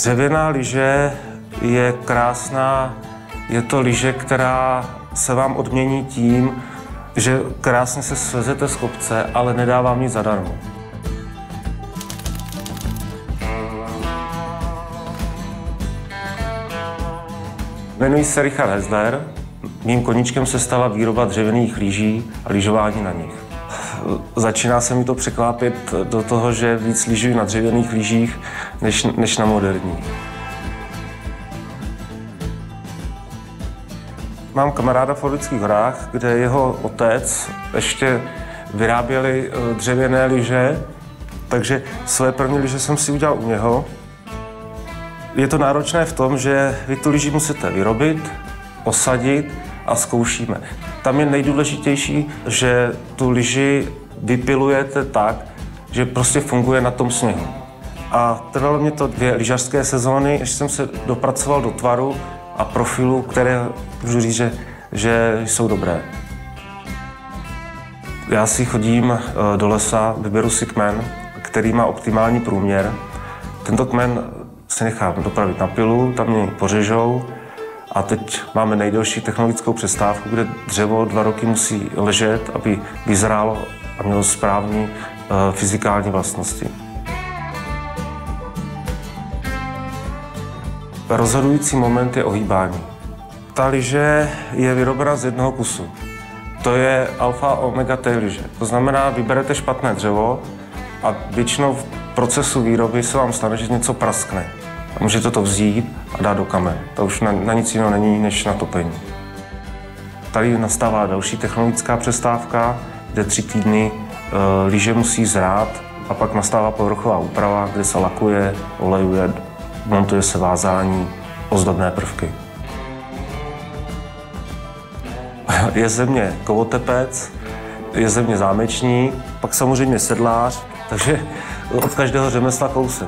Dřevěná lyže je krásná, je to lyže, která se vám odmění tím, že krásně se svezete z kopce, ale nedá vám nic zadarmo. Jmenuji se Richard Hesler. Mým koníčkem se stala výroba dřevěných lyží a lyžování na nich. Začíná se mi to překlápět do toho, že víc lyžuji na dřevěných lyžích než na moderních. Mám kamaráda v Orlických horách, kde jeho otec ještě vyráběli dřevěné lyže, takže své první lyže jsem si udělal u něho. Je to náročné v tom, že vy tu lyži musíte vyrobit, osadit a zkoušíme. Tam je nejdůležitější, že tu lyži vypilujete tak, že prostě funguje na tom sněhu. A trvalo mě to 2 lyžařské sezóny, než jsem se dopracoval do tvaru a profilu, které můžu říct, že jsou dobré. Já si chodím do lesa, vyberu si kmen, který má optimální průměr. Tento kmen si nechám dopravit na pilu, tam mě pořežou a teď máme nejdelší technologickou přestávku, kde dřevo 2 roky musí ležet, aby vyzrálo a mělo správné fyzikální vlastnosti. Rozhodující moment je ohýbání. Ta lyže je vyrobena z jednoho kusu. To je alfa a omega té lyže. To znamená, vyberete špatné dřevo a většinou v procesu výroby se vám stane, že něco praskne. A můžete to vzít a dát do kamen. To už na nic jiného není než na topení. Tady nastává další technologická přestávka, kde 3 týdny lyže musí zrát a pak nastává povrchová úprava, kde se lakuje, olejuje, montuje se vázání, ozdobné prvky. Je ze mě kovotepec, je ze mě zámečník, pak samozřejmě sedlář, takže od každého řemesla kousek.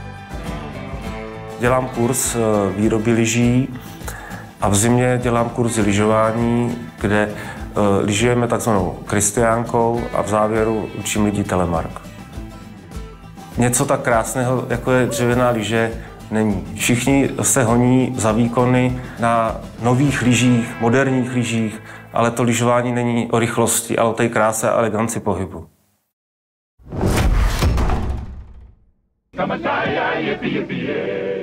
Dělám kurz výroby lyží a v zimě dělám kurzy lyžování, kde lyžujeme takzvanou kristiánkou a v závěru učím lidi telemark. Něco tak krásného, jako je dřevěná lyže, není. Všichni se honí za výkony na nových lyžích, moderních lyžích, ale to lyžování není o rychlosti, ale o té kráse a eleganci pohybu. Come on, yippee, yippee, yeah.